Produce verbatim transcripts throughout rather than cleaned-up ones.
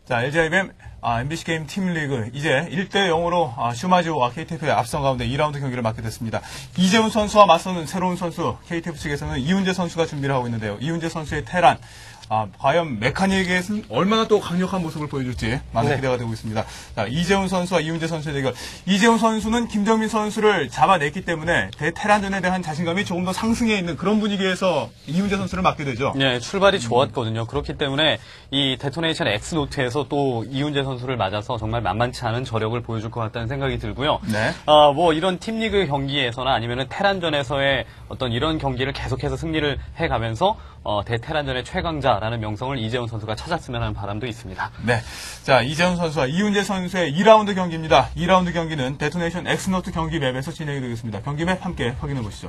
자, 엘지아이비엠 아, 엠비씨 게임 팀리그 이제 일 대 영으로 아, 슈마지오와 케이티에프의 앞선 가운데 이 라운드 경기를 맡게 됐습니다. 이재훈 선수와 맞서는 새로운 선수 케이티에프 측에서는 이훈재 선수가 준비를 하고 있는데요. 이훈재 선수의 테란 아, 과연 메카닉에서는 얼마나 또 강력한 모습을 보여줄지 많은 네. 기대가 되고 있습니다. 자, 이재훈 선수와 이훈재 선수의 대결. 이재훈 선수는 김정민 선수를 잡아냈기 때문에 대테란전에 대한 자신감이 조금 더 상승해 있는 그런 분위기에서 이훈재 선수를 맡게 되죠. 네, 출발이 좋았거든요. 그렇기 때문에 이 데토네이션 X노트에서 또 이훈재 선수를 맞아서 정말 만만치 않은 저력을 보여줄 것 같다는 생각이 들고요. 네. 어, 뭐 이런 팀리그 경기에서나 아니면은 테란전에서의 어떤 이런 경기를 계속해서 승리를 해가면서 어, 대테란전의 최강자라는 명성을 이재훈 선수가 찾았으면 하는 바람도 있습니다. 네. 자, 이재훈 선수와 이훈재 선수의 이 라운드 경기입니다. 이 라운드 경기는 데토네이션 엑스노트 경기 맵에서 진행이 되겠습니다. 경기 맵 함께 확인해 보시죠.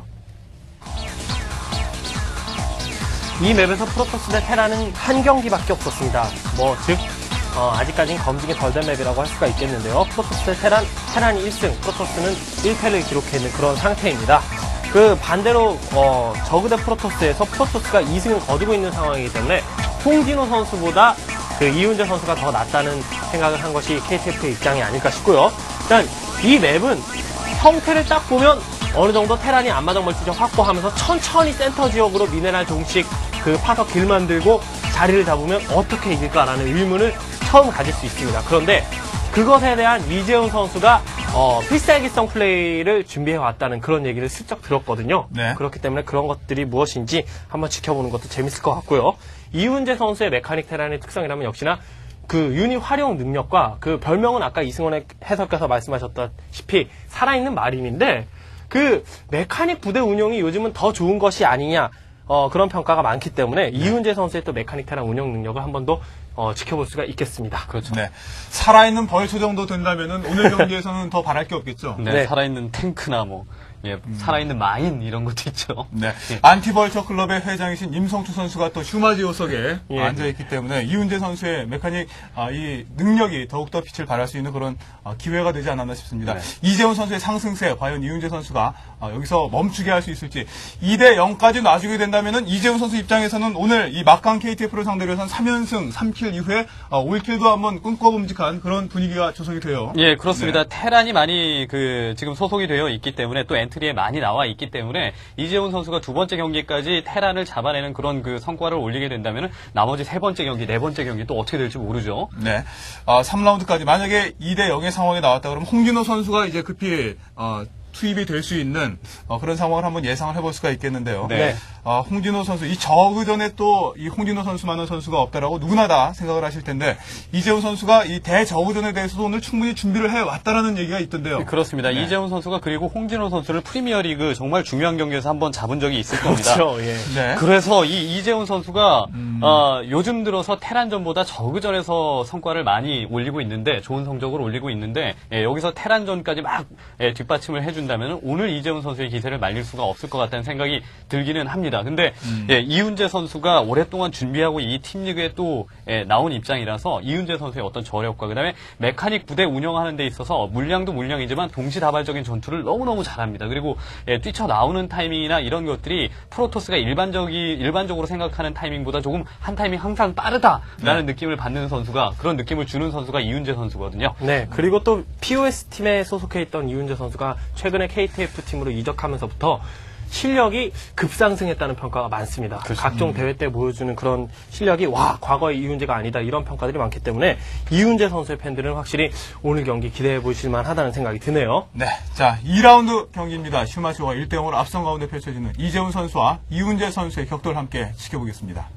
이 맵에서 프로토스 대 테란은 한 경기밖에 없었습니다. 뭐, 즉, 어, 아직까지는 검증이 덜 된 맵이라고 할 수가 있겠는데요. 프로토스 대 테란, 테란이 일 승, 프로토스는 일 패를 기록해 있는 그런 상태입니다. 그 반대로 어, 저그 대 프로토스에서 프로토스가 이 승을 거두고 있는 상황이기 때문에 홍진호 선수보다 그 이훈재 선수가 더 낫다는 생각을 한 것이 케이티에프의 입장이 아닐까 싶고요. 일단 이 맵은 형태를 딱 보면 어느 정도 테란이 앞마당 멀티를 확보하면서 천천히 센터 지역으로 미네랄 종씩 그 파서 길 만들고 자리를 잡으면 어떻게 이길까라는 의문을 처음 가질 수 있습니다. 그런데 그것에 대한 이재훈 선수가 어, 필살기성 플레이를 준비해왔다는 그런 얘기를 슬쩍 들었거든요. 네. 그렇기 때문에 그런 것들이 무엇인지 한번 지켜보는 것도 재밌을 것 같고요. 이훈재 선수의 메카닉 테란의 특성이라면 역시나 그 유닛 활용 능력과 그 별명은 아까 이승원의 해설께서 말씀하셨다시피 살아있는 마린인데 그 메카닉 부대 운영이 요즘은 더 좋은 것이 아니냐 어, 그런 평가가 많기 때문에 네. 이훈재 선수의 또 메카닉 테란 운영 능력을 한 번 더 어, 지켜볼 수가 있겠습니다. 그렇죠. 네. 살아있는 벌초 정도 된다면은 오늘 경기에서는 더 바랄 게 없겠죠. 네, 네. 살아있는 탱크나 뭐 예, 음. 살아있는 마인 이런 것도 있죠. 네. 예. 안티벌처 클럽의 회장이신 임성추 선수가 또 슈마지오석에 예. 앉아있기 때문에 이훈재 선수의 메카닉 아, 이 능력이 더욱더 빛을 발할 수 있는 그런 아, 기회가 되지 않았나 싶습니다. 네. 이재훈 선수의 상승세 과연 이훈재 선수가 아, 여기서 멈추게 할 수 있을지 이 대 영까지 놔주게 된다면은 이재훈 선수 입장에서는 오늘 이 막강 케이티에프를 상대로 해서는 삼 연승 삼 킬 이후에 아, 오 킬도 한번 꿈꿔봄직한 그런 분위기가 조성이 돼요. 예, 그렇습니다. 네. 테란이 많이 그 지금 소속이 되어 있기 때문에 또 엔트리에 많이 나와 있기 때문에 이재훈 선수가 두 번째 경기까지 테란을 잡아내는 그런 그 성과를 올리게 된다면 나머지 세 번째 경기, 네 번째 경기 또 어떻게 될지 모르죠. 네. 아, 삼 라운드까지 만약에 이 대 영의 상황이 나왔다 그러면 홍진호 선수가 이제 급히 어, 투입이 될 수 있는 어, 그런 상황을 한번 예상을 해볼 수가 있겠는데요. 네. 어, 홍진호 선수, 이 저그전에 또 이 홍진호 선수만한 선수가 없다라고 누구나 다 생각을 하실 텐데 이재훈 선수가 이 대저그전에 대해서도 오늘 충분히 준비를 해왔다라는 얘기가 있던데요. 그렇습니다. 네. 이재훈 선수가 그리고 홍진호 선수를 프리미어리그 정말 중요한 경기에서 한번 잡은 적이 있을 겁니다. 그렇죠. 예. 네. 그래서 이 이재훈 선수가 음. 어, 요즘 들어서 테란전보다 저그전에서 성과를 많이 올리고 있는데 좋은 성적을 올리고 있는데 예, 여기서 테란전까지 막 예, 뒷받침을 해준다면 오늘 이재훈 선수의 기세를 말릴 수가 없을 것 같다는 생각이 들기는 합니다. 근데 음. 예, 이훈재 선수가 오랫동안 준비하고 이 팀리그에 또 예, 나온 입장이라서 이훈재 선수의 어떤 저력과 그다음에 메카닉 부대 운영하는 데 있어서 물량도 물량이지만 동시다발적인 전투를 너무너무 잘합니다. 그리고 예, 뛰쳐나오는 타이밍이나 이런 것들이 프로토스가 일반적이 일반적으로 생각하는 타이밍보다 조금 한 타이밍 항상 빠르다라는 네. 느낌을 받는 선수가 그런 느낌을 주는 선수가 이훈재 선수거든요. 네, 그리고 또 피오에스 팀에 소속해 있던 이훈재 선수가 최근에 케이티에프 팀으로 이적하면서부터 실력이 급상승했다는 평가가 많습니다. 그렇죠. 각종 대회 때 보여주는 그런 실력이 와 과거의 이훈재가 아니다 이런 평가들이 많기 때문에 이훈재 선수의 팬들은 확실히 오늘 경기 기대해 보실 만하다는 생각이 드네요. 네. 자, 이 라운드 경기입니다. 슈마쇼가 일 대 영으로 앞선 가운데 펼쳐지는 이재훈 선수와 이훈재 선수의 격돌 함께 지켜보겠습니다.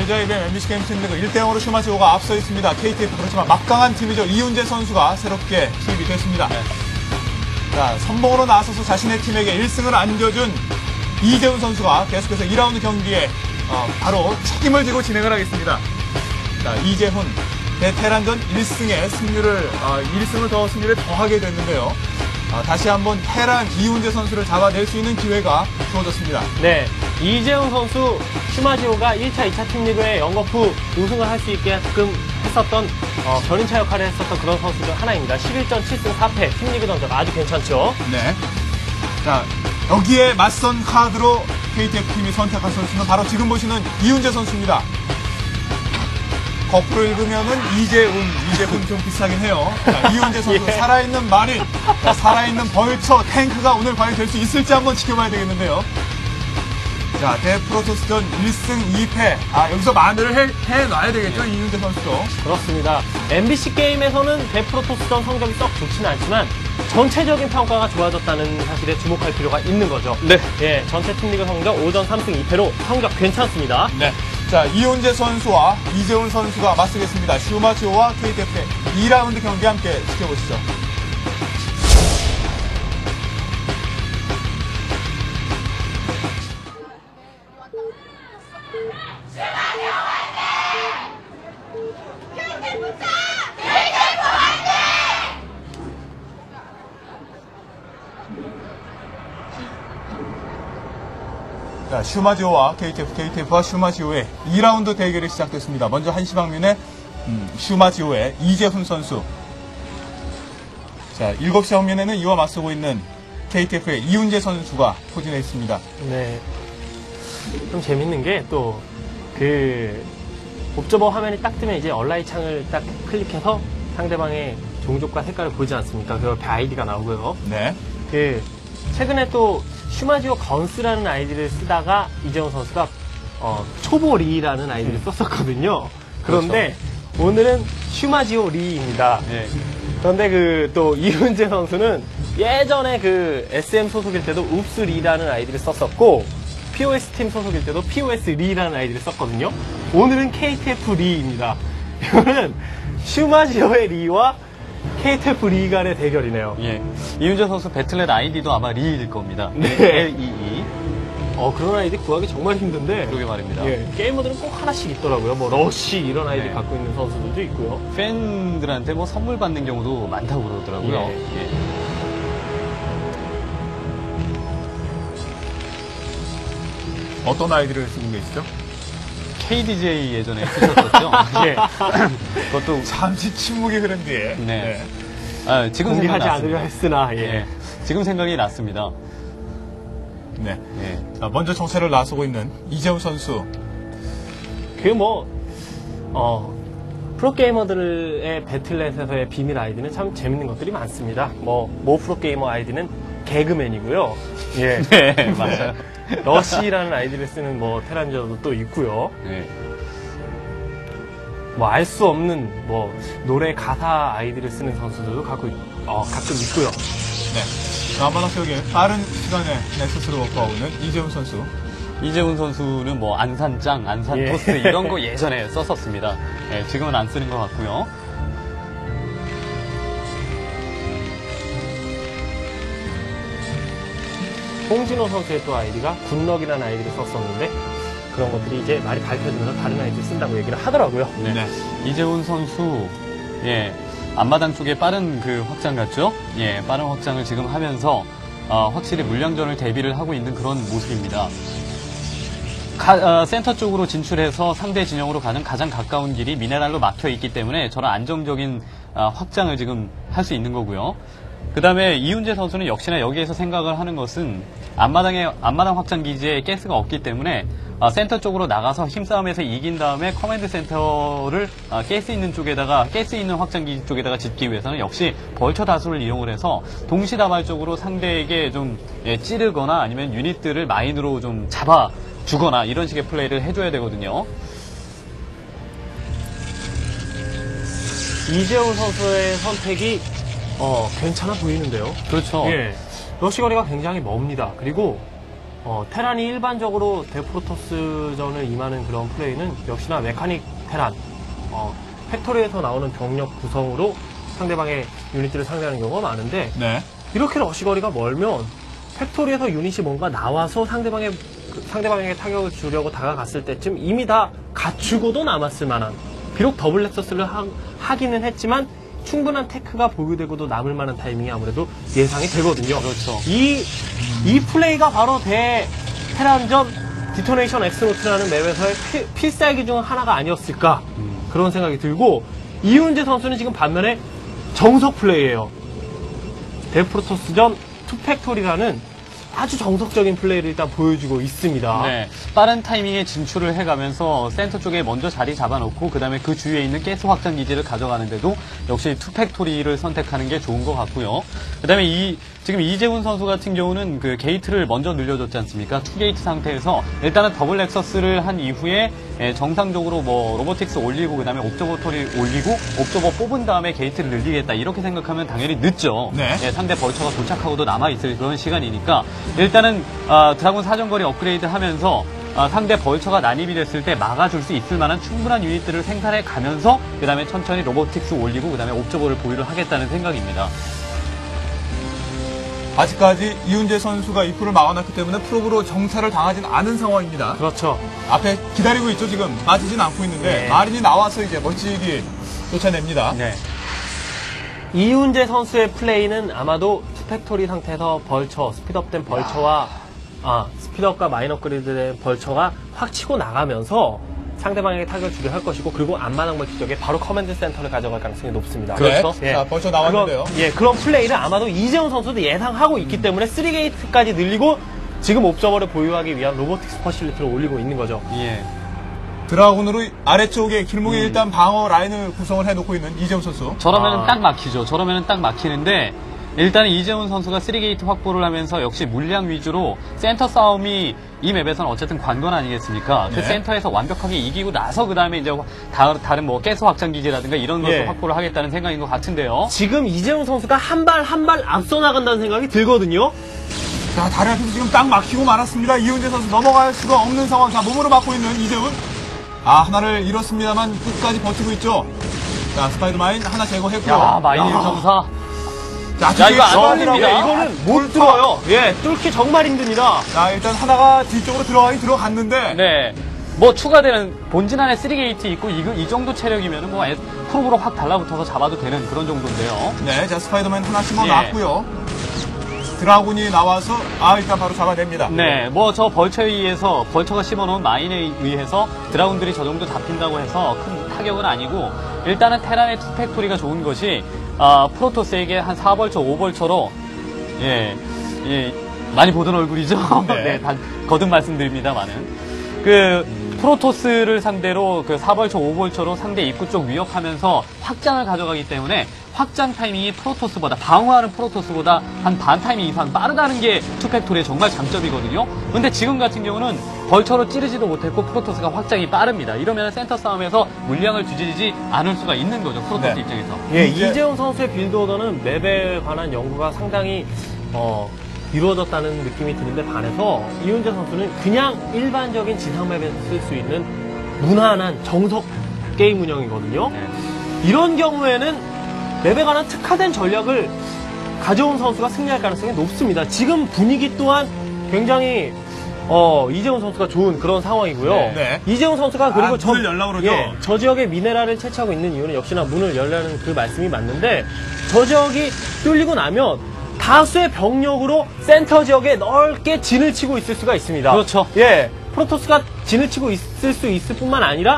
엘지아이비엠 엠비씨 게임 팀리그 일 대 영으로 슈마지오가 앞서 있습니다. 케이티에프 그렇지만 막강한 팀이죠. 이훈재 선수가 새롭게 투입이 됐습니다. 네. 자, 선봉으로 나서서 자신의 팀에게 일 승을 안겨준 이재훈 선수가 계속해서 이 라운드 경기에 어, 바로 책임을 지고 진행을 하겠습니다. 자, 이재훈 베테랑전 일 승에 승률을 어, 일 승을 더 승률에 더하게 됐는데요. 어, 다시 한번 테란 이훈재 선수를 잡아낼 수 있는 기회가 주어졌습니다. 네, 이재훈 선수 슈마지오가 일 차, 이 차 팀리그에 영거푸 우승을 할 수 있게끔 했었던 어, 견인차 역할을 했었던 그런 선수 중 하나입니다. 십일 전 칠 승 사 패 팀리그 전적 아주 괜찮죠. 네. 자, 여기에 맞선 카드로 케이티에프 팀이 선택한 선수는 바로 지금 보시는 이훈재 선수입니다. 거꾸로 읽으면은 이재훈, 이재훈 좀 비슷하긴 해요. 자, 이훈재 선수 예. 살아있는 마린, 자, 살아있는 벌처, 탱크가 오늘 과연 될 수 있을지 한번 지켜봐야 되겠는데요. 자, 대프로토스전 일 승 이 패. 아, 여기서 만회를 해, 해놔야 되겠죠, 이훈재 선수도. 그렇습니다. 엠비씨 게임에서는 대프로토스전 성적이 썩 좋지는 않지만 전체적인 평가가 좋아졌다는 사실에 주목할 필요가 있는 거죠. 네. 예, 전체 팀리그 성적 오 전 삼 승 이 패로 성적 괜찮습니다. 네. 자, 이훈재 선수와 이재훈 선수가 맞서겠습니다. 슈마지오와 케이티에프의 이 라운드 경기 함께 지켜보시죠. 자, 슈마지오와 케이티에프, 케이티에프와 슈마지오의 이 라운드 대결이 시작됐습니다. 먼저 한시방면의 음, 슈마지오의 이재훈 선수. 자, 일곱 시 방면에는 이와 맞서고 있는 케이티에프의 이훈재 선수가 포진해 있습니다. 네. 좀 재밌는 게 또 그 옵저버 화면이 딱 뜨면 이제 얼라이 창을 딱 클릭해서 상대방의 종족과 색깔을 보지 않습니까? 그 옆에 아이디가 나오고요. 네. 그 최근에 또 슈마지오 건스라는 아이디를 쓰다가 이재훈 선수가 어, 초보리라는 아이디를 썼었거든요. 그런데 오늘은 슈마지오 리입니다. 네. 그런데 그 또 이훈재 선수는 예전에 그 에스엠 소속일 때도 웁스 리라는 아이디를 썼었고 피오에스 팀 소속일 때도 피오에스 리라는 아이디를 썼거든요. 오늘은 케이티에프 리입니다. 이거는 슈마지오의 리와 케이티에프 리 간의 대결이네요. 예. 이훈재 선수 배틀넷 아이디도 아마 리일 겁니다. 네. 엘 이 이. 어, 그런 아이디 구하기 정말 힘든데. 그러게 말입니다. 예, 게이머들은 꼭 하나씩 있더라고요. 뭐, 러쉬 이런 아이디 네. 갖고 있는 선수들도 있고요. 팬들한테 뭐 선물 받는 경우도 많다고 그러더라고요. 예. 예. 어떤 아이디를 쓰고 계시죠? 케이디제이 예전에 쓰셨었죠? 예. 그것도 잠시 침묵이 흐른 뒤에. 네. 아, 지금 공개하지 생각났습니다. 않으려 했으나, 예. 예. 지금 생각이 났습니다. 네. 예. 자, 먼저 정찰을 나서고 있는 이재훈 선수. 그 뭐, 어, 프로게이머들의 배틀넷에서의 비밀 아이디는 참 재밌는 것들이 많습니다. 뭐, 모 프로게이머 아이디는 개그맨이고요. 예. 네, 맞아요. 러시라는 아이디를 쓰는 뭐, 테란저도 또 있고요. 예. 뭐, 알 수 없는 뭐, 노래 가사 아이디를 쓰는 선수들도 갖고, 있- 어, 가끔 있고요. 네. 자, 한번 학교에 빠른 시간에 넥서스를 먹고오는 이재훈 선수. 이재훈 선수는 뭐 안산짱, 안산토스 예. 이런 거 예전에 썼었습니다. 예, 지금은 안 쓰는 것 같고요. 홍진호 선수의 또 아이디가 굿럭이라는 아이디를 썼었는데 그런 것들이 이제 말이 밝혀지면서 다른 아이디를 쓴다고 얘기를 하더라고요. 네. 네. 이재훈 선수, 예, 앞마당 쪽에 빠른 그 확장 같죠? 예, 빠른 확장을 지금 하면서 어, 확실히 물량전을 대비를 하고 있는 그런 모습입니다. 가- 어, 센터 쪽으로 진출해서 상대 진영으로 가는 가장 가까운 길이 미네랄로 막혀 있기 때문에 저런 안정적인 어, 확장을 지금 할 수 있는 거고요. 그 다음에 이훈재 선수는 역시나 여기에서 생각을 하는 것은 앞마당에, 앞마당 확장 기지에 가스가 없기 때문에 어, 센터 쪽으로 나가서 힘싸움에서 이긴 다음에 커맨드 센터를 어, 가스 있는 쪽에다가, 가스 있는 확장 기지 쪽에다가 짓기 위해서는 역시 벌처 다수를 이용을 해서 동시다발적으로 상대에게 좀 예, 찌르거나 아니면 유닛들을 마인으로 좀 잡아 주거나 이런 식의 플레이를 해줘야 되거든요. 이재훈 선수의 선택이 어, 괜찮아 보이는데요. 그렇죠. 예. 러시거리가 굉장히 멉니다. 그리고 어, 테란이 일반적으로 대프로토스전을 임하는 그런 플레이는 역시나 메카닉 테란, 어, 팩토리에서 나오는 병력 구성으로 상대방의 유닛들을 상대하는 경우가 많은데 네. 이렇게 러시거리가 멀면 팩토리에서 유닛이 뭔가 나와서 상대방의 상대방에게 타격을 주려고 다가갔을 때쯤 이미 다 갖추고도 남았을 만한, 비록 더블 렉서스를 하, 하기는 했지만 충분한 테크가 보유되고도 남을 만한 타이밍이 아무래도 예상이 되거든요. 그렇죠. 이, 이 플레이가 바로 대 테란전 디토네이션 엑스노트라는 맵에서의 필, 필살기 중 하나가 아니었을까, 음. 그런 생각이 들고, 이훈재 선수는 지금 반면에 정석 플레이예요. 데프로토스전 투팩토리라는 아주 정석적인 플레이를 일단 보여주고 있습니다. 네, 빠른 타이밍에 진출을 해가면서 센터 쪽에 먼저 자리 잡아놓고 그 다음에 그 주위에 있는 가스 확장 기지를 가져가는데도 역시 투팩토리를 선택하는 게 좋은 것 같고요. 그 다음에 이 지금 이재훈 선수 같은 경우는 그 게이트를 먼저 늘려줬지 않습니까? 투 게이트 상태에서 일단은 더블 렉서스를 한 이후에 예, 정상적으로 뭐 로보틱스 올리고 그 다음에 옵저버터리 올리고 옵저버 뽑은 다음에 게이트를 늘리겠다 이렇게 생각하면 당연히 늦죠. 네. 예, 상대 벌처가 도착하고도 남아있을 그런 시간이니까 일단은 아, 드라군 사정거리 업그레이드 하면서 아, 상대 벌처가 난입이 됐을 때 막아줄 수 있을 만한 충분한 유닛들을 생산해 가면서 그 다음에 천천히 로보틱스 올리고 그 다음에 옵저버를 보유를 하겠다는 생각입니다. 아직까지 이훈재 선수가 입구를 막아놨기 때문에 프로브로 정찰을 당하진 않은 상황입니다. 그렇죠. 앞에 기다리고 있죠. 지금 빠지진 않고 있는데 네. 마린이 나와서 이제 멋지게 쫓아냅니다. 네. 이훈재 선수의 플레이는 아마도 투팩토리 상태에서 벌처, 스피드업된 벌처와 아, 스피드업과 마이너 업그레이드된 벌처가 확 치고 나가면서 상대방에게 타격을 주려 할 것이고, 그리고 앞마당 멀티 지역에 바로 커맨드 센터를 가져갈 가능성이 높습니다. 그렇죠. 예. 자, 벌써 나왔는데요. 그런, 예, 그런 플레이를 아마도 이재훈 선수도 예상하고 있기 때문에 쓰리 게이트까지 늘리고 지금 옵저버를 보유하기 위한 로보틱스 퍼실리티를 올리고 있는 거죠. 예. 드라군으로 아래쪽에 길목에 일단 방어 라인을 구성을 해놓고 있는 이재훈 선수. 저러면은 아. 딱 막히죠. 저러면은 딱 막히는데 일단 이재훈 선수가 쓰리 게이트 확보를 하면서 역시 물량 위주로 센터 싸움이 이 맵에서는 어쨌든 관건 아니겠습니까? 네. 그 센터에서 완벽하게 이기고 나서 그 다음에 이제 다, 다른 뭐 가스 확장 기지라든가 이런 것을 예. 확보를 하겠다는 생각인 것 같은데요. 지금 이재훈 선수가 한 발 한 발 앞서 나간다는 생각이 들거든요. 자, 다리 앞에서 지금 딱 막히고 말았습니다. 이훈재 선수 넘어갈 수가 없는 상황. 자, 몸으로 막고 있는 이재훈. 아, 하나를 잃었습니다만 끝까지 버티고 있죠. 자, 스파이더마인 하나 제거했고요. 야, 마이너 점사. 자, 야, 이거 안 들어가더라고요. 걸립니다. 이거는 못 뚫어요. 예, 뚫기 정말 힘듭니다. 자, 일단 하나가 뒤쪽으로 들어가긴 들어갔는데. 네. 뭐 추가되는 본진 안에 쓰리 게이트 있고 이, 이 정도 체력이면은 뭐 에- 프로브로 확 달라붙어서 잡아도 되는 그런 정도인데요. 네, 자, 스파이더맨 하나 심어 예. 놨고요. 드라군이 나와서, 아, 일단 바로 잡아냅니다. 네, 뭐 저 벌처에 의해서 벌처가 씹어놓은 마인에 의해서 드라군들이 저 정도 잡힌다고 해서 큰 타격은 아니고 일단은 테란의 투팩토리가 좋은 것이 아, 프로토스에게 한 사 벌처, 오 벌처로 예, 예, 많이 보던 얼굴이죠. 네. 네, 단 거듭 말씀드립니다만은 그 프로토스를 상대로 그 사 벌처, 오 벌처로 상대 입구 쪽 위협하면서 확장을 가져가기 때문에 확장 타이밍이 프로토스보다 방어하는 프로토스보다 한 반 타이밍 이상 빠르다는 게 투팩토리의 정말 장점이거든요. 근데 지금 같은 경우는 벌처로 찌르지도 못했고 프로토스가 확장이 빠릅니다. 이러면 센터 싸움에서 물량을 뒤지지 않을 수가 있는 거죠. 프로토스 네. 입장에서. 예, 이제- 이재훈 선수의 빌드 오더는 맵에 관한 연구가 상당히 어, 이루어졌다는 느낌이 드는데 반해서 이훈재 선수는 그냥 일반적인 지상 맵에서 쓸 수 있는 무난한 정석 게임 운영이거든요. 네. 이런 경우에는 맵에 관한 특화된 전략을 가져온 선수가 승리할 가능성이 높습니다. 지금 분위기 또한 굉장히 어, 이재훈 선수가 좋은 그런 상황이고요. 네. 이재훈 선수가 그리고 아, 문을 열라고 그러죠? 예, 저 지역에 미네랄을 채취하고 있는 이유는 역시나 문을 열라는 그 말씀이 맞는데, 저 지역이 뚫리고 나면 다수의 병력으로 센터 지역에 넓게 진을 치고 있을 수가 있습니다. 그렇죠. 예, 프로토스가 진을 치고 있을 수 있을 뿐만 아니라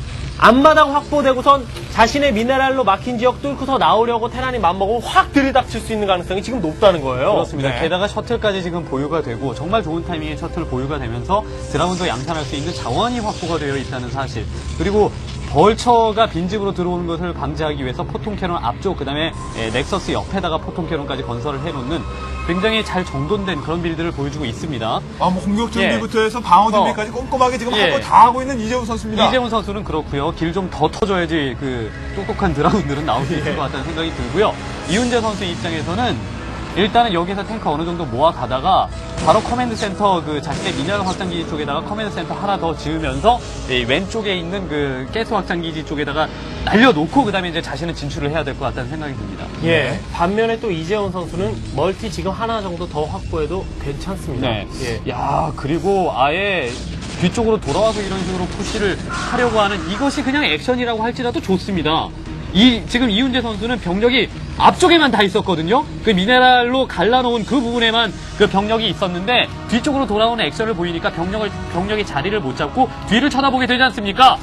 앞마당 확보되고선 자신의 미네랄로 막힌 지역 뚫고서 나오려고 테란이 맘먹으면 확 들이닥칠 수 있는 가능성이 지금 높다는 거예요. 그렇습니다. 네. 게다가 셔틀까지 지금 보유가 되고 정말 좋은 타이밍에 셔틀 보유가 되면서 드라군도 양산할 수 있는 자원이 확보가 되어 있다는 사실. 그리고 벌처가 빈집으로 들어오는 것을 방지하기 위해서 포통캐논 앞쪽 그다음에 예, 넥서스 옆에다가 포통캐논까지 건설을 해놓는 굉장히 잘 정돈된 그런 빌드를 보여주고 있습니다. 아, 뭐 공격 준비부터 예. 해서 방어 어. 준비까지 꼼꼼하게 지금 예. 하고 다 하고 있는 이재훈 선수입니다. 이재훈 선수는 그렇고요. 길 좀 더 터줘야지 그 똑똑한 드라군들은 나올 수 있을 것 같다는 생각이 들고요. 이훈재 선수 입장에서는 일단은 여기서 탱크 어느 정도 모아가다가 바로 커맨드 센터 그 자신의 미네랄 확장기지 쪽에다가 커맨드 센터 하나 더 지으면서 이 왼쪽에 있는 그 가스 확장기지 쪽에다가 날려놓고 그 다음에 이제 자신은 진출을 해야 될 것 같다는 생각이 듭니다. 예. 반면에 또 이재원 선수는 멀티 지금 하나 정도 더 확보해도 괜찮습니다. 네. 예. 야, 그리고 아예 뒤쪽으로 돌아와서 이런 식으로 푸시를 하려고 하는 이것이 그냥 액션이라고 할지라도 좋습니다. 이, 지금 이훈재 선수는 병력이 앞쪽에만 다 있었거든요? 그 미네랄로 갈라놓은 그 부분에만 그 병력이 있었는데 뒤쪽으로 돌아오는 액션을 보이니까 병력을, 병력이 자리를 못 잡고 뒤를 쳐다보게 되지 않습니까?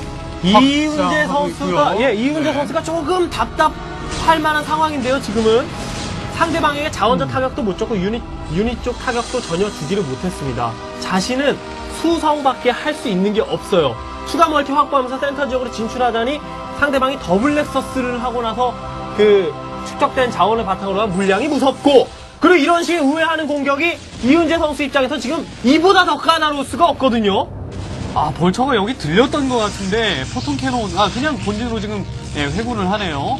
이훈재 확장하고 선수가, 있고요. 예, 이훈재 네. 선수가 조금 답답할 만한 상황인데요, 지금은. 상대방에게 자원적 타격도 못 줬고, 유닛, 유닛 쪽 타격도 전혀 주지를 못했습니다. 자신은 수성밖에 할 수 있는 게 없어요. 추가 멀티 확보하면서 센터 지역으로 진출하자니 상대방이 더블 렉서스를 하고 나서 그 축적된 자원을 바탕으로 한 물량이 무섭고, 그리고 이런 식의 우회하는 공격이 이훈재 선수 입장에서 지금 이보다 더 까다로울 수가 없거든요. 아, 벌처가 여기 들렸던 것 같은데 포톤 캐논, 아, 그냥 본진으로 지금 예, 회군을 하네요.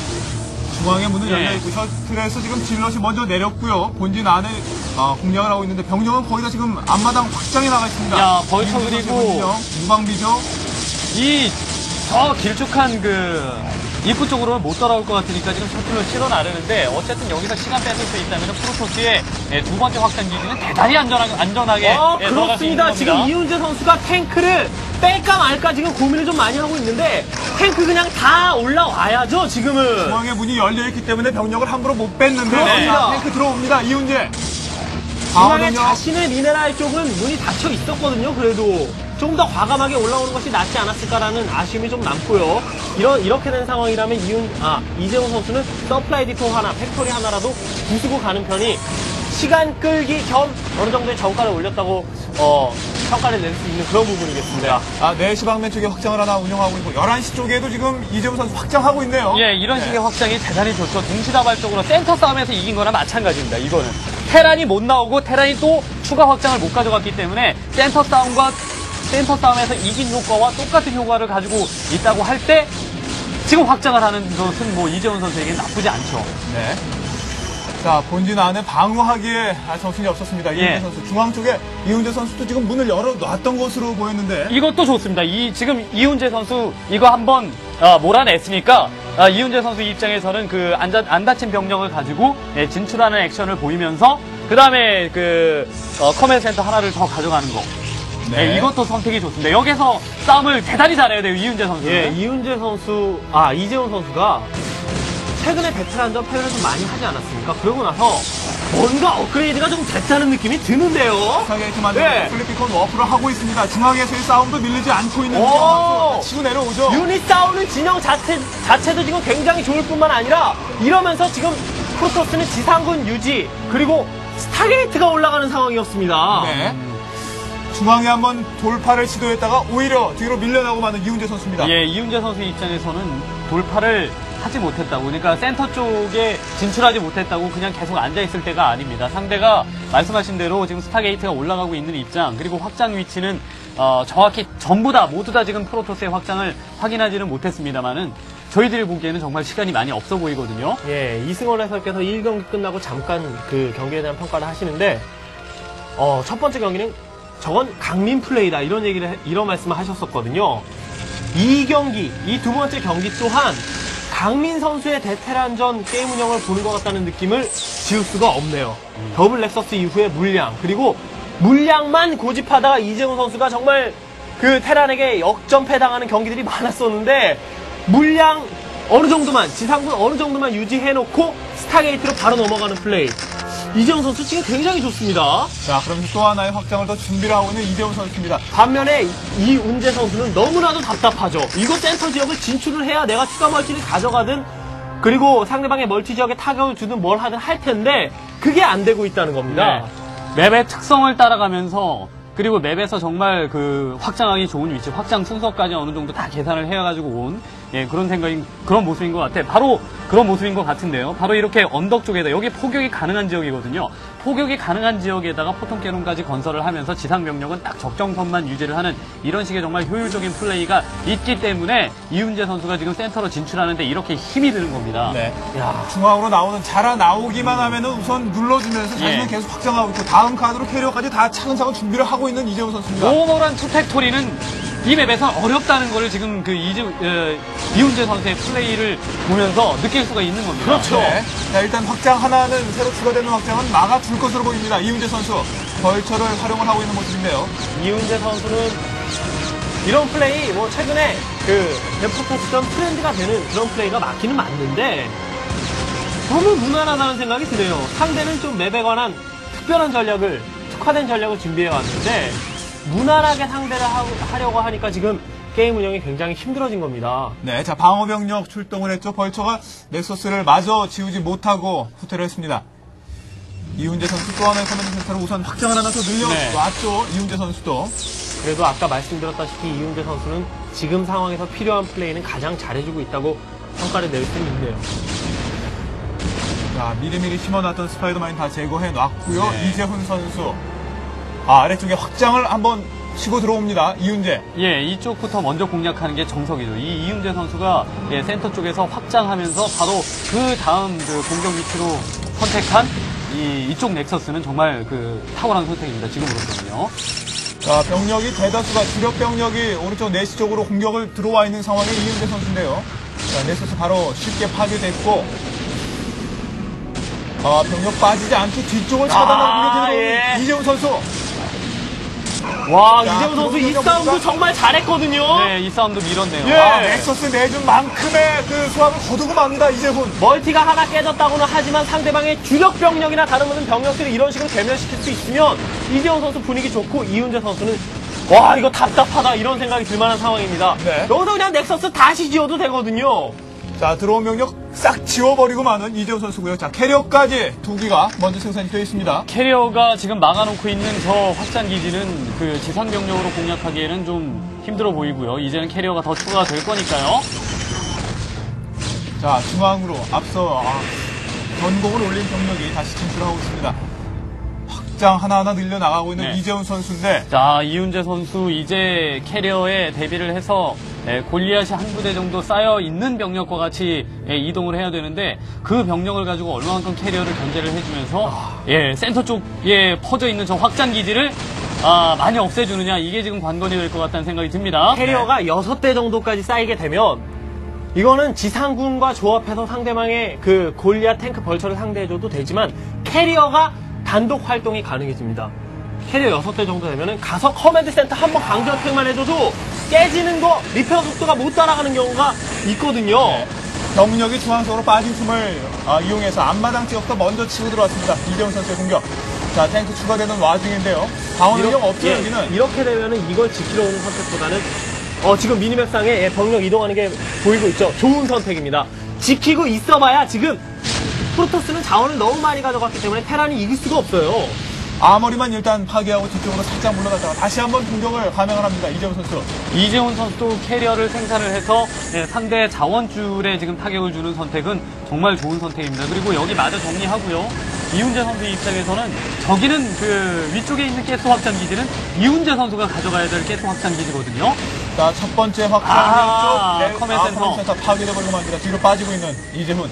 중앙에 문은 예. 열려있고 셔틀에서 지금 질럿이 먼저 내렸고요. 본진 안에 아, 공략을 하고 있는데 병력은 거의 다 지금 앞마당 확장해 나가 있습니다. 야, 벌처 이훈재 그리고 선수의 병력, 무방비죠. 이 저 길쭉한 그 입구 쪽으로는 못 돌아올 것 같으니까 지금 셔틀을 실어 나르는데 어쨌든 여기서 시간 뺏을 수 있다면 프로토스의 예, 두 번째 확장 기지는 대단히 안전하게 안전하게 아, 예, 들어갈 수 있는 그렇습니다. 지금 겁니다. 이훈재 선수가 탱크를 뺄까 말까 지금 고민을 좀 많이 하고 있는데, 탱크 그냥 다 올라와야죠, 지금은. 중앙에 문이 열려있기 때문에 병력을 함부로 못 뺐는데 그렇습니다. 자, 탱크 들어옵니다. 이훈재. 중앙에 방어전력. 자신의 미네랄 쪽은 문이 닫혀 있었거든요, 그래도. 좀 더 과감하게 올라오는 것이 낫지 않았을까라는 아쉬움이 좀 남고요. 이런, 이렇게 된 상황이라면 이훈, 아, 이재훈 선수는 서플라이 디포 하나, 팩토리 하나라도 부수고 가는 편이 시간 끌기 겸 어느 정도의 정가를 올렸다고, 어, 평가를 낼 수 있는 그런 부분이겠습니다. 아, 네 시 방면 쪽에 확장을 하나 운영하고 있고 열한 시 쪽에도 지금 이재훈 선수 확장하고 있네요. 예, 이런 네. 식의 확장이 대단히 좋죠. 동시다발적으로 센터 싸움에서 이긴 거나 마찬가지입니다. 이거는 테란이 못 나오고 테란이 또 추가 확장을 못 가져갔기 때문에 센터 싸움과 센터 싸움에서 이긴 효과와 똑같은 효과를 가지고 있다고 할 때 지금 확장을 하는 것은 뭐 이재훈 선수에게는 나쁘지 않죠. 네. 자, 본진 안에 방어하기에 아, 정신이 없었습니다. 이훈재 예. 선수. 중앙 쪽에 이훈재 선수도 지금 문을 열어놨던 것으로 보였는데. 이것도 좋습니다. 이 지금 이훈재 선수 이거 한번 어, 몰아냈으니까 어, 이훈재 선수 입장에서는 그 안 안 다친 병력을 가지고 예, 진출하는 액션을 보이면서 그 다음에 그 어, 커맨드 센터 하나를 더 가져가는 거. 네. 예, 이것도 선택이 좋습니다. 여기서 싸움을 대단히 잘해야 돼요, 이훈재 선수. 예, 이훈재 선수, 아, 이재훈 선수가 최근에 베테랑전 패배를 좀 많이 하지 않았습니까? 그러고 나서 뭔가 업그레이드가 좀 됐다는 느낌이 드는데요? 타겟 만들고 네. 플리피콘 워프를 하고 있습니다. 중앙에서의 싸움도 밀리지 않고 있는 오! 이재훈 선수. 치고 내려오죠. 유닛 싸우는 진영 자체, 자체도 지금 굉장히 좋을 뿐만 아니라 이러면서 지금 프로토스는 지상군 유지, 그리고 스타게이트가 올라가는 상황이었습니다. 네. 중앙에 한번 돌파를 시도했다가 오히려 뒤로 밀려나고 마는 이훈재 선수입니다. 예, 이훈재 선수 입장에서는 돌파를 하지 못했다고, 그러니까 센터 쪽에 진출하지 못했다고 그냥 계속 앉아있을 때가 아닙니다. 상대가 말씀하신 대로 지금 스타게이트가 올라가고 있는 입장, 그리고 확장 위치는 어, 정확히 전부 다 모두 다 지금 프로토스의 확장을 확인하지는 못했습니다만은 저희들이 보기에는 정말 시간이 많이 없어 보이거든요. 예, 이승원 해설께서 일 경기 끝나고 잠깐 그 경기에 대한 평가를 하시는데, 어, 첫 번째 경기는 저건 강민 플레이다, 이런 얘기를, 해- 이런 말씀을 하셨었거든요. 이 경기, 이 두 번째 경기 또한 강민 선수의 대테란전 게임 운영을 보는 것 같다는 느낌을 지울 수가 없네요. 더블 렉서스 이후의 물량, 그리고 물량만 고집하다가 이재훈 선수가 정말 그 테란에게 역전패당하는 경기들이 많았었는데, 물량 어느 정도만, 지상군 어느 정도만 유지해놓고 스타게이트로 바로 넘어가는 플레이. 이재훈 선수 지금 굉장히 좋습니다. 자, 그러면서 또 하나의 확장을 더 준비를 하고 있는 이재훈 선수입니다. 반면에 이운재 선수는 너무나도 답답하죠. 이거 센터 지역을 진출을 해야 내가 추가 멀티를 가져가든, 그리고 상대방의 멀티 지역에 타격을 주든 뭘 하든 할 텐데 그게 안 되고 있다는 겁니다. 네. 맵의 특성을 따라가면서, 그리고 맵에서 정말 그 확장하기 좋은 위치, 확장 순서까지 어느 정도 다 계산을 해가지고 온 예, 그런 생각인, 그런 모습인 것 같아. 바로 그런 모습인 것 같은데요. 바로 이렇게 언덕 쪽에다, 여기 포격이 가능한 지역이거든요. 포격이 가능한 지역에다가 포통 캐논까지 건설을 하면서 지상 병력은 딱 적정선만 유지를 하는 이런 식의 정말 효율적인 플레이가 있기 때문에 이훈재 선수가 지금 센터로 진출하는데 이렇게 힘이 드는 겁니다. 네. 야, 중앙으로 나오는 자라 나오기만 하면은 우선 눌러주면서 자신은 예. 계속 확장하고 있고 다음 카드로 캐리어까지 다 차근차근 준비를 하고 있는 이재훈 선수입니다. 오버란 투팩토리는 이 맵에서 어렵다는 거를 지금 그 이재, 어, 이훈재 선수의 플레이를 보면서 느낄 수가 있는 겁니다. 그렇죠. 네. 자, 일단 확장 하나는 새로 추가되는 확장은 막아줄 것으로 보입니다. 이훈재 선수 벌처를 활용을 하고 있는 모습인데요. 이훈재 선수는 이런 플레이, 뭐 최근에 그 데프터스전 트렌드가 되는 그런 플레이가 맞기는 맞는데 너무 무난하다는 생각이 드네요. 상대는 좀 맵에 관한 특별한 전략을, 특화된 전략을 준비해 왔는데 무난하게 상대를 하, 하려고 하니까 지금 게임 운영이 굉장히 힘들어진 겁니다. 네, 자 방어병력 출동을 했죠. 벌처가 넥서스를 마저 지우지 못하고 후퇴를 했습니다. 이훈재 선수 또 하나의 커맨드 센터로 우선 확장을 하나 더 늘려왔죠. 네. 이훈재 선수도. 그래도 아까 말씀드렸다시피 이훈재 선수는 지금 상황에서 필요한 플레이는 가장 잘해주고 있다고 평가를 내릴 수는 있네요. 자, 미리미리 심어놨던 스파이더맨 다 제거해놨고요. 네. 이재훈 선수. 아, 아래쪽에 확장을 한번 치고 들어옵니다. 이훈재. 예, 이쪽부터 먼저 공략하는 게 정석이죠. 이 이훈재 선수가 예, 센터 쪽에서 확장하면서 바로 그 다음 그 공격 위치로 선택한 이, 이쪽 넥서스는 정말 그 탁월한 선택입니다. 지금으로서는요. 자, 병력이 대다수가 주력 병력이 오른쪽 내시 쪽으로 공격을 들어와 있는 상황의 이훈재 선수인데요. 자, 넥서스 바로 쉽게 파괴됐고, 아, 병력 빠지지 않게 뒤쪽을 차단하고 아, 공격해 예. 들어오는 이재훈 선수. 와, 야, 이재훈 선수 이 그러면 싸움도 뭔가- 정말 잘했거든요. 네, 이 싸움도 밀었네요. 예. 아, 넥서스 내준 만큼의 그 수확을 거두고 맙니다, 이재훈. 멀티가 하나 깨졌다고는 하지만 상대방의 주력 병력이나 다름없는 병력들을 이런 식으로 괴멸시킬 수 있으면 이재훈 선수 분위기 좋고 이훈재 선수는 와 이거 답답하다 이런 생각이 들만한 상황입니다. 네. 여기서 그냥 넥서스 다시 지어도 되거든요. 자, 들어온 병력 싹 지워버리고 마는 이재훈 선수고요. 자, 캐리어까지 두 기가 먼저 생산이 되어 있습니다. 캐리어가 지금 막아놓고 있는 저 확장 기지는 그 지상 병력으로 공략하기에는 좀 힘들어 보이고요. 이제는 캐리어가 더 추가가 될 거니까요. 자, 중앙으로 앞서 아, 전공을 올린 병력이 다시 진출하고 있습니다. 확장 하나하나 늘려나가고 있는 네. 이재훈 선수인데, 자, 이훈재 선수 이제 캐리어에 대비를 해서 예, 골리앗이 한 부대 정도 쌓여 있는 병력과 같이 예, 이동을 해야 되는데 그 병력을 가지고 얼마만큼 캐리어를 견제를 해주면서 아. 예, 센터 쪽에 퍼져 있는 저 확장 기지를 아, 많이 없애주느냐 이게 지금 관건이 될 것 같다는 생각이 듭니다. 캐리어가 여섯 대 정도까지 쌓이게 되면 이거는 지상군과 조합해서 상대방의 그 골리앗 탱크 벌처를 상대해줘도 되지만 캐리어가 단독 활동이 가능해집니다. 캐리어 여섯 대 정도 되면은 가서 커맨드 센터 한번 강제 어택만 해줘도 깨지는 거 리페어 속도가 못 따라가는 경우가 있거든요. 네. 병력이 중앙쪽으로 빠진 틈을 아, 이용해서 앞마당 지역부터 먼저 치고 들어왔습니다. 이재훈 선수의 공격. 자, 탱크 추가되는 와중인데요. 방어 능력 없죠, 예, 여기는. 이렇게 되면은 이걸 지키러 오는 선택보다는 어, 지금 미니맵상에 예, 병력 이동하는 게 보이고 있죠. 좋은 선택입니다. 지키고 있어봐야 지금 프로토스는 자원을 너무 많이 가져갔기 때문에 테란이 이길 수가 없어요. 아머리만 일단 파괴하고 뒤쪽으로 살짝 물러갔다가 다시 한번 공격을 감행을 합니다. 이재훈 선수. 이재훈 선수도 캐리어를 생산을 해서 예, 상대 자원줄에 지금 타격을 주는 선택은 정말 좋은 선택입니다. 그리고 여기 마저 정리하고요. 이훈재 선수 입장에서는 저기는 그 위쪽에 있는 가스 확장 기지는 이훈재 선수가 가져가야 될 가스 확장 기지거든요. 자, 첫 번째 확장 아, 쪽 네, 커맨드 아, 센터. 커맨드 센터 파괴되버리고 맙니다. 뒤로 빠지고 있는 이재훈.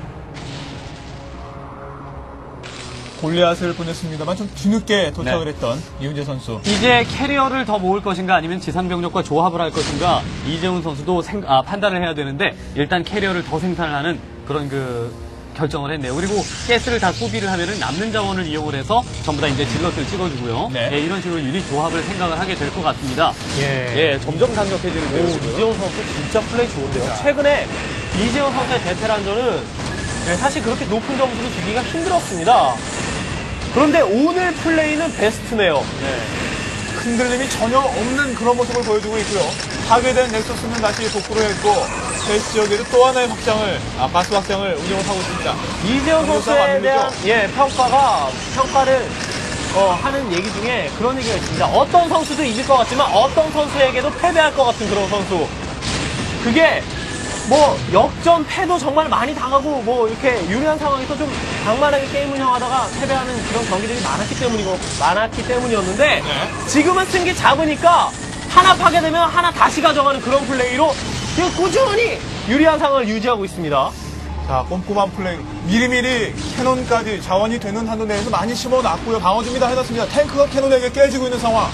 골리앗을 보냈습니다만 좀 뒤늦게 도착을 네. 했던 이훈재 선수. 이제 캐리어를 더 모을 것인가 아니면 지상병력과 조합을 할 것인가 이재훈 선수도 생, 아, 판단을 해야 되는데 일단 캐리어를 더 생산하는 그런 그 결정을 했네요. 그리고 가스를 다 소비를 하면은 남는 자원을 이용을 해서 전부 다 이제 질럿을 찍어주고요. 네. 예, 이런 식으로 유닛 조합을 생각을 하게 될 것 같습니다. 예. 예, 점점 강력해지는데요. 오, 지금. 이재훈 선수 진짜 플레이 좋은데요. 최근에 이재훈 선수의 베테랑전은 네, 사실 그렇게 높은 점수를 주기가 힘들었습니다. 그런데 오늘 플레이는 베스트네요. 네. 흔들림이 전혀 없는 그런 모습을 보여주고 있고요. 파괴된 넥서스는 다시 복구를 했고 베이스 지역에도 또 하나의 확장을, 아, 가스 확장을 운영을 하고 있습니다. 이재훈 공격수가 선수에 맞는 대한 거죠? 예, 평가가 평가를 어, 하는 얘기 중에 그런 얘기가 있습니다. 어떤 선수도 이길 것 같지만 어떤 선수에게도 패배할 것 같은 그런 선수. 그게 뭐 역전 패도 정말 많이 당하고 뭐 이렇게 유리한 상황에서 좀 방만하게 게임 운영하다가 패배하는 그런 경기들이 많았기 때문이고 많았기 때문이었는데 네. 지금은 승기 잡으니까 하나 파괴되면 하나 다시 가져가는 그런 플레이로 지금 꾸준히 유리한 상황을 유지하고 있습니다. 자, 꼼꼼한 플레이. 미리미리 캐논까지 자원이 되는 한도 내에서 많이 심어놨고요. 방어 준비다 해놨습니다. 탱크가 캐논에게 깨지고 있는 상황.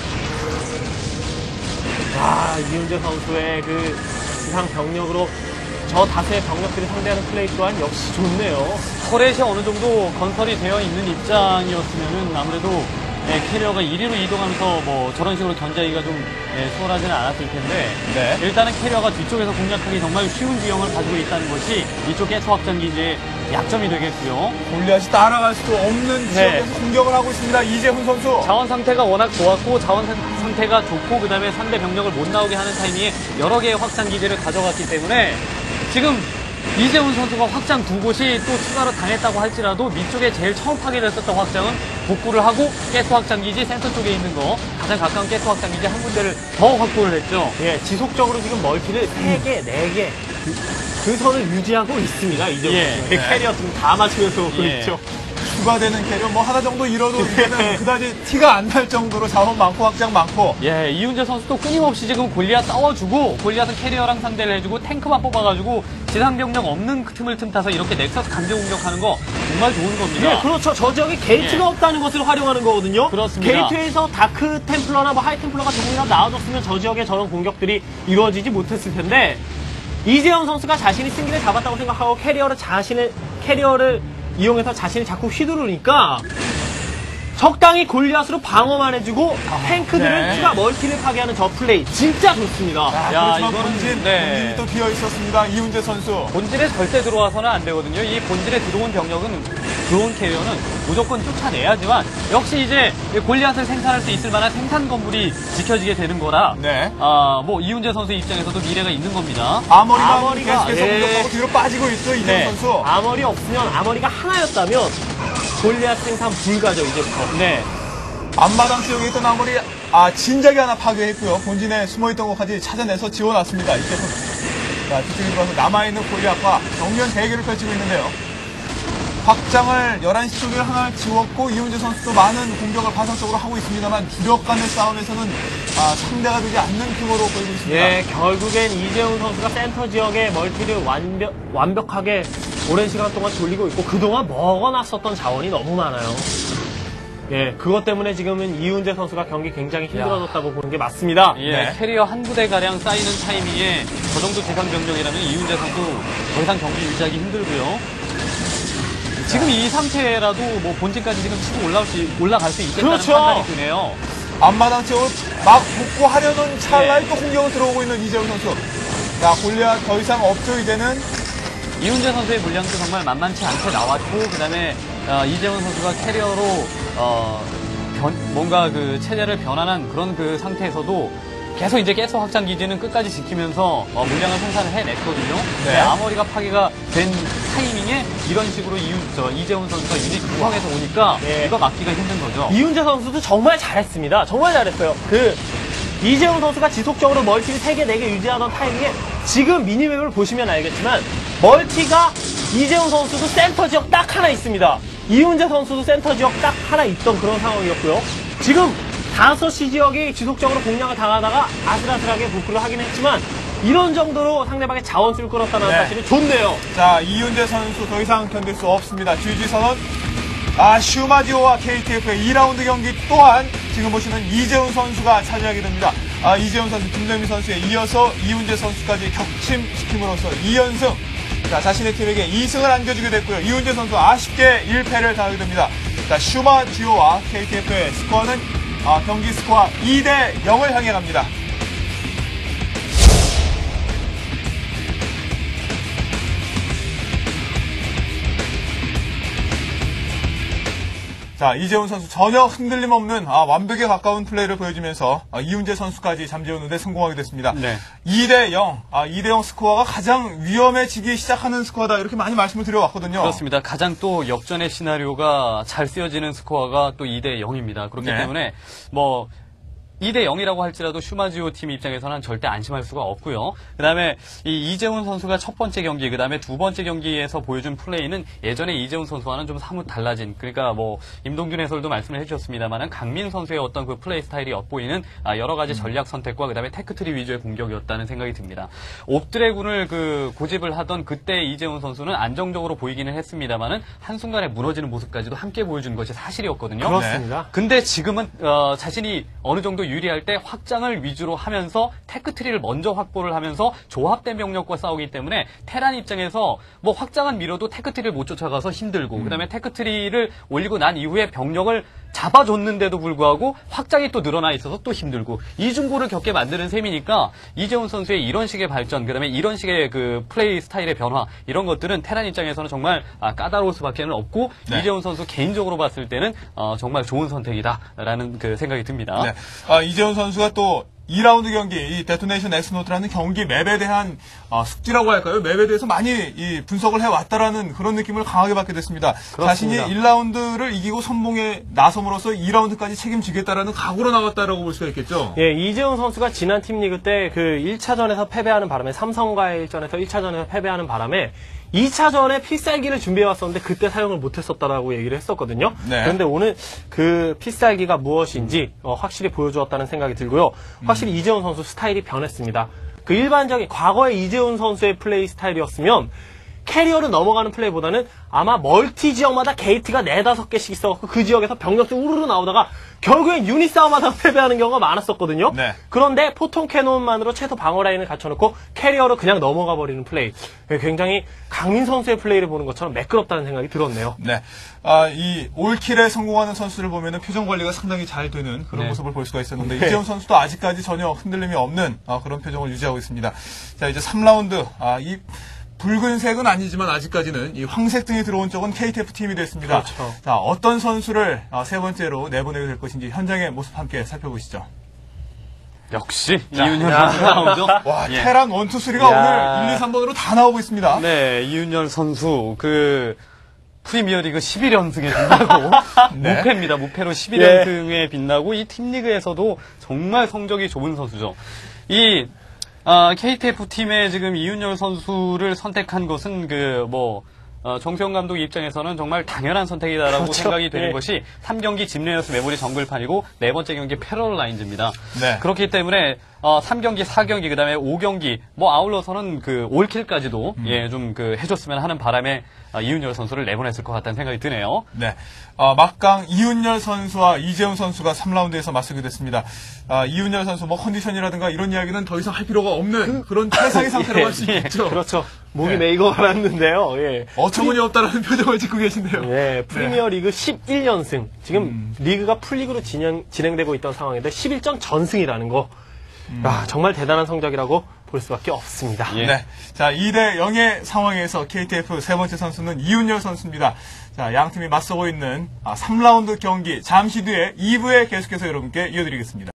와, 이윤재 선수의 그 지상 병력으로 저 다수의 병력들이 상대하는 플레이 또한 역시 좋네요. 터렛이 어느 정도 건설이 되어 있는 입장이었으면은 아무래도 예, 캐리어가 이리로 이동하면서 뭐 저런 식으로 견제하기가 좀 예, 수월하지는 않았을 텐데 네. 일단은 캐리어가 뒤쪽에서 공략하기 정말 쉬운 지형을 가지고 있다는 것이 이쪽 가스 확장기 이제 약점이 되겠고요. 골리앗이 따라갈 수 없는 네. 지역에서 공격을 하고 있습니다. 이재훈 선수. 자원 상태가 워낙 좋았고 자원 상- 상태가 좋고 그 다음에 상대 병력을 못 나오게 하는 타이밍에 여러 개의 확장 기지를 가져갔기 때문에 지금 이재훈 선수가 확장 두 곳이 또 추가로 당했다고 할지라도 밑쪽에 제일 처음 파괴됐었던 확장은 복구를 하고 가스 확장 기지 센터 쪽에 있는 거 가장 가까운 가스 확장 기지 한 군데를 더 확보를 했죠. 예, 지속적으로 지금 멀티를 세 개, 네 개 그, 그 선을 유지하고 있습니다. 이제 예. 그 캐리어 등 다 맞추면서 오고 예. 있죠. 추가되는 캐리어 뭐 하나 정도 잃어도 이제는 그다지 티가 안 날 정도로 자원 많고 확장 많고. 예, 이윤재 선수도 끊임없이 지금 골리앗 싸워주고 골리앗은 캐리어랑 상대를 해주고 탱크만 뽑아가지고 지상병력 없는 틈을 틈타서 이렇게 넥서스 강제 공격하는 거 정말 좋은 겁니다. 예, 그렇죠. 저 지역에 게이트가 예. 없다는 것을 활용하는 거거든요. 그렇습니다. 게이트에서 다크 템플러나 뭐 하이 템플러가 조금이라도 나와줬으면 저 지역에 저런 공격들이 이루어지지 못했을 텐데 이재영 선수가 자신이 승기를 잡았다고 생각하고 캐리어를 자신의 캐리어를 이용해서 자신이 자꾸 휘두르니까 적당히 골리앗으로 방어만 해주고 탱크들을 네. 추가 멀티를 파괴하는 저 플레이 진짜 좋습니다. 아, 야, 그렇지만 이거는, 본진, 네. 본진이 또 비어 있었습니다. 이훈재 선수. 본질에 절대 들어와서는 안 되거든요. 이 본질에 들어온 병력은 들어온 캐리어는 무조건 쫓아내야지만 역시 이제 골리앗을 생산할 수 있을 만한 생산 건물이 지켜지게 되는 거라 네. 아, 뭐 이훈재 선수 입장에서도 미래가 있는 겁니다. 아머리가 아머리가, 계속해서 예. 공격하고 뒤로 빠지고 있어요. 이재훈 네. 선수. 아머리 없으면 아머리가 하나였다면 골리앗 생산 불가죠 이제부터. 네. 앞마당 지역에 있던 아머리 아 진작에 하나 파괴했고요. 본진에 숨어있던 것까지 찾아내서 지워놨습니다. 이태선. 자, 뒤쪽에 들어가서 남아있는 골리앗과 정면 대결을 펼치고 있는데요. 확장을 열한 시 쪽에 하나 지웠고 이훈재 선수도 많은 공격을 반성적으로 하고 있습니다만 주력 간의 싸움에서는 아, 상대가 되지 않는 규모로 보이고 있습니다. 예, 결국엔 이재훈 선수가 센터 지역에 멀티를 완벽, 완벽하게 오랜 시간 동안 돌리고 있고 그동안 먹어놨었던 자원이 너무 많아요. 예, 그것 때문에 지금은 이훈재 선수가 경기 굉장히 힘들어졌다고 보는 게 맞습니다. 예, 네. 캐리어 한 부대가량 쌓이는 타이밍에 저 정도 대상 병력이라면 이윤재 선수 더 이상 경기 유지하기 힘들고요. 지금 이 상태라도 뭐 본진까지 지금 치고 올라올 수, 올라갈 수 있겠다는 그렇죠. 판단이 드네요. 앞마당 지역을 막 복구하려는 찰나에 예. 또 공격을 들어오고 있는 이재훈 선수. 자, 골리앗 더 이상 없죠, 이제는. 이훈재 선수의 물량도 정말 만만치 않게 나왔고, 그 다음에 어, 이재훈 선수가 캐리어로 어, 변- 뭔가 그 체제를 변환한 그런 그 상태에서도 계속 이제 가스 확장 기지는 끝까지 지키면서 어, 물량을 생산을 해냈거든요. 네. 네, 아머리가 파괴가 된 타이밍에 이런 식으로 이훈, 저, 이재훈 선수가 유닛 구성해서 오니까 네. 이거 막기가 힘든 거죠. 이훈재 선수도 정말 잘했습니다. 정말 잘했어요. 그 이재훈 선수가 지속적으로 멀티를 세 개, 네 개 유지하던 타이밍에 지금 미니맵을 보시면 알겠지만 멀티가 이재훈 선수도 센터 지역 딱 하나 있습니다. 이훈재 선수도 센터 지역 딱 하나 있던 그런 상황이었고요. 지금 다섯 시 지역이 지속적으로 공략을 당하다가 아슬아슬하게 복구를 하긴 했지만 이런 정도로 상대방의 자원수를 끌었다는 네. 사실은 좋네요. 자, 이훈재 선수 더 이상 견딜 수 없습니다. 지지 선언. 아, 슈마지오와 케이티에프의 이 라운드 경기 또한 지금 보시는 이재훈 선수가 차지하게 됩니다. 아, 이재훈 선수, 김정민 선수에 이어서 이훈재 선수까지 격침시킴으로써 이 연승. 자, 자신의 팀에게 이 승을 안겨주게 됐고요. 이훈재 선수 아쉽게 일 패를 당하게 됩니다. 자, 슈마지오와 케이티에프의 스코어는 아, 경기 스코어 이 대 영을 향해 갑니다. 자, 이재훈 선수 전혀 흔들림 없는 아, 완벽에 가까운 플레이를 보여주면서 아, 이훈재 선수까지 잠재우는데 성공하게 됐습니다. 네. 이 대 영, 아, 이 대 영 스코어가 가장 위험해지기 시작하는 스코어다 이렇게 많이 말씀을 드려왔거든요. 그렇습니다. 가장 또 역전의 시나리오가 잘 쓰여지는 스코어가 또 이 대 영입니다. 그렇기 네. 때문에 뭐 이 대 영이라고 할지라도 슈마지오 팀 입장에서는 절대 안심할 수가 없고요. 그 다음에 이 이재훈 선수가 첫 번째 경기, 그 다음에 두 번째 경기에서 보여준 플레이는 예전에 이재훈 선수와는 좀 사뭇 달라진, 그러니까 뭐 임동균 해설도 말씀을 해주셨습니다만은 강민 선수의 어떤 그 플레이 스타일이 엿보이는 여러 가지 전략 선택과 그 다음에 테크트리 위주의 공격이었다는 생각이 듭니다. 옵드래군을 그 고집을 하던 그때 이재훈 선수는 안정적으로 보이기는 했습니다만은 한순간에 무너지는 모습까지도 함께 보여준 것이 사실이었거든요. 그렇습니다. 근데 지금은 어, 자신이 어느 정도 유리할 때 확장을 위주로 하면서 테크트리를 먼저 확보를 하면서 조합된 병력과 싸우기 때문에 테란 입장에서 뭐 확장은 미뤄도 테크트리를 못 쫓아가서 힘들고 음. 그다음에 테크트리를 올리고 난 이후에 병력을 잡아줬는데도 불구하고 확장이 또 늘어나 있어서 또 힘들고 이중고를 겪게 만드는 셈이니까 이재훈 선수의 이런 식의 발전, 그다음에 이런 식의 그 플레이 스타일의 변화, 이런 것들은 테란 입장에서는 정말 아, 까다로울 수밖에 없고 네. 이재훈 선수 개인적으로 봤을 때는 어, 정말 좋은 선택이다라는 그 생각이 듭니다. 네. 아, 이재훈 선수가 또 이 라운드 경기, 이 데토네이션 엑스노트라는 경기 맵에 대한 어, 숙지라고 할까요? 맵에 대해서 많이 이 분석을 해왔다라는 그런 느낌을 강하게 받게 됐습니다. 그렇습니다. 자신이 일 라운드를 이기고 선봉에 나섬으로써 이 라운드까지 책임지겠다라는 각오로 나왔다라고 볼 수가 있겠죠. 예, 이재훈 선수가 지난 팀리그 때 그 일 차전에서 패배하는 바람에, 삼성과의 일전에서 일 차전에서 패배하는 바람에 이 차전에 필살기를 준비해왔었는데 그때 사용을 못했었다라고 얘기를 했었거든요. 네. 그런데 오늘 그 필살기가 무엇인지 어, 확실히 보여주었다는 생각이 들고요. 확실히 음. 이재훈 선수 스타일이 변했습니다. 그 일반적인 과거의 이재훈 선수의 플레이 스타일이었으면 캐리어로 넘어가는 플레이보다는 아마 멀티 지역마다 게이트가 네다섯 개씩 있어갖고 그 지역에서 병력수 우르르 나오다가 결국엔 유닛 싸움하다가 패배하는 경우가 많았었거든요. 네. 그런데 포통 캐논만으로 최소 방어 라인을 갖춰놓고 캐리어로 그냥 넘어가 버리는 플레이. 굉장히 강민 선수의 플레이를 보는 것처럼 매끄럽다는 생각이 들었네요. 네. 아, 이 올킬에 성공하는 선수를 보면은 표정 관리가 상당히 잘 되는 그런 네. 모습을 볼 수가 있었는데 네. 이재훈 선수도 아직까지 전혀 흔들림이 없는 아, 그런 표정을 유지하고 있습니다. 자, 이제 삼 라운드. 아, 이 붉은색은 아니지만 아직까지는 이 황색 등이 들어온 쪽은 케이티에프 팀이 됐습니다. 그렇죠. 자, 어떤 선수를 세 번째로 내보내게 될 것인지 현장의 모습 함께 살펴보시죠. 역시 이윤열 선수 나오죠. 와, 예. 테란 일, 이, 삼가 오늘 일, 이, 삼 번으로 다 나오고 있습니다. 네, 이윤열 선수 그 프리미어리그 십일 연승에 빛나고 네. 무패입니다. 무패로 십일 연승에 빛나고 이 팀리그에서도 정말 성적이 좋은 선수죠. 이 아, 케이티에프 팀의 지금 이윤열 선수를 선택한 것은 그 뭐 어, 정수영 감독 입장에서는 정말 당연한 선택이다라고 그렇죠. 생각이 되는 네. 것이 삼 경기 짐레너스 메모리 정글판이고 네 번째 경기 패러라인즈입니다. 네. 그렇기 때문에 어, 삼 경기, 사 경기, 그 다음에 오 경기, 뭐, 아울러서는 그, 올킬까지도, 음. 예, 좀 그, 해줬으면 하는 바람에, 어, 이윤열 선수를 내보냈을 것 같다는 생각이 드네요. 네. 어, 막강 이윤열 선수와 이재훈 선수가 삼 라운드에서 맞서게 됐습니다. 아, 이윤열 선수, 뭐, 컨디션이라든가 이런 이야기는 더 이상 할 필요가 없는 그, 그런 최상의 상태라고 예, 할 수 있죠. 그렇죠. 목이 예. 메이고 말았는데요, 예. 어처구니없다라는 표정을 짓고 계신데요. 예, 프리미어 네. 리그 십일 연승. 지금 음. 리그가 풀리그로 진행, 진행되고 있던 상황인데 십일 전 전승이라는 거. 음. 아, 정말 대단한 성적이라고 볼 수밖에 없습니다. 예. 네. 자, 이 대 영의 상황에서 케이티에프 세 번째 선수는 이윤열 선수입니다. 자, 양 팀이 맞서고 있는 삼 라운드 경기 잠시 뒤에 이 부에 계속해서 여러분께 이어드리겠습니다.